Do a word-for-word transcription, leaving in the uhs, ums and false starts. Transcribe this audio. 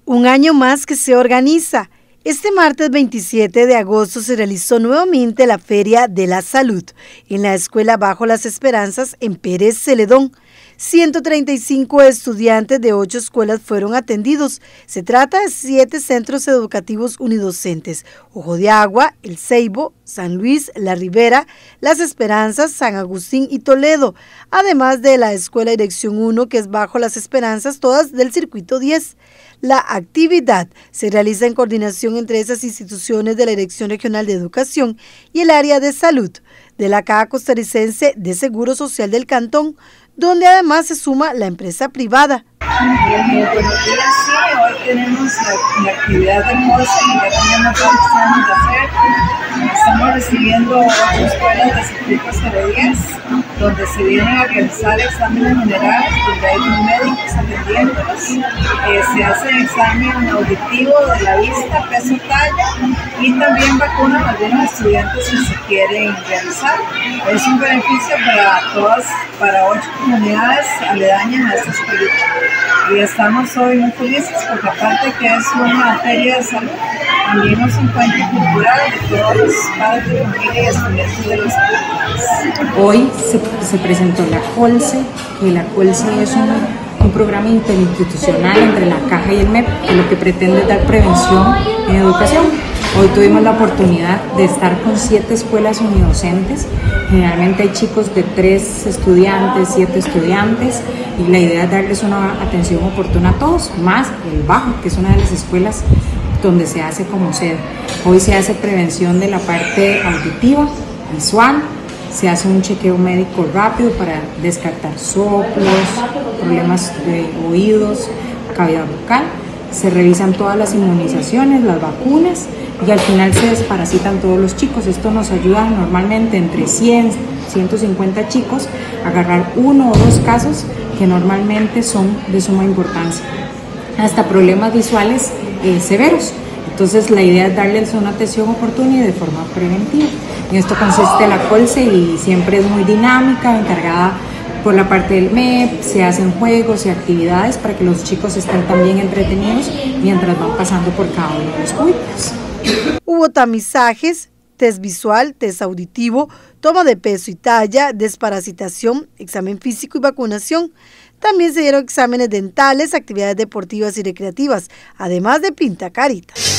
Un año más que se organiza. Este martes veintisiete de agosto se realizó nuevamente la Feria de la Salud en la Escuela Bajo las Esperanzas en Pérez Celedón. ciento treinta y cinco estudiantes de ocho escuelas fueron atendidos. Se trata de siete centros educativos unidocentes: Ojo de Agua, El Ceibo, San Luis, La Ribera, Las Esperanzas, San Agustín y Toledo, además de la Escuela Dirección uno, que es Bajo las Esperanzas, todas del Circuito diez. La actividad se realiza en coordinación entre esas instituciones de la Dirección Regional de Educación y el área de salud de la Caja Costarricense de Seguro Social del Cantón, donde además se suma la empresa privada. Eh, buenos días, sí, hoy tenemos la, la actividad de Colse, ya tenemos lo que estamos a hacer. Estamos recibiendo ocho escuelas de circuitos cero diez, donde se vienen a realizar exámenes generales, donde hay un médicos atendiéndolos. Eh, se hace examen auditivo de la vista, peso, talla, y también vacunan a algunos estudiantes si se quieren realizar. Es un beneficio para todas, para ocho comunidades aledañas a esta escuelita. Y estamos hoy muy felices porque aparte que es una feria de salud, también es un encuentro cultural de todos los padres de familia y estudiantes de las comunidades. Hoy se, se presentó la Colse, que la Colse es un, un programa interinstitucional entre la Caja y el M E P, que lo que pretende es dar prevención en educación. Hoy tuvimos la oportunidad de estar con siete escuelas unidocentes. Generalmente hay chicos de tres estudiantes, siete estudiantes, y la idea es darles una atención oportuna a todos, más el Bajo, que es una de las escuelas donde se hace como sede. Hoy se hace prevención de la parte auditiva, visual, se hace un chequeo médico rápido para descartar soplos, problemas de oídos, cavidad bucal. Se revisan todas las inmunizaciones, las vacunas, y al final se desparasitan todos los chicos. Esto nos ayuda normalmente entre cien, ciento cincuenta chicos a agarrar uno o dos casos que normalmente son de suma importancia, hasta problemas visuales eh, severos. Entonces la idea es darles una atención oportuna y de forma preventiva. En esto consiste la Colse y siempre es muy dinámica, encargada por la parte del M E P, se hacen juegos y actividades para que los chicos estén también entretenidos mientras van pasando por cada uno de los cuidados. Hubo tamizajes, test visual, test auditivo, toma de peso y talla, desparasitación, examen físico y vacunación. También se dieron exámenes dentales, actividades deportivas y recreativas, además de pintacaritas.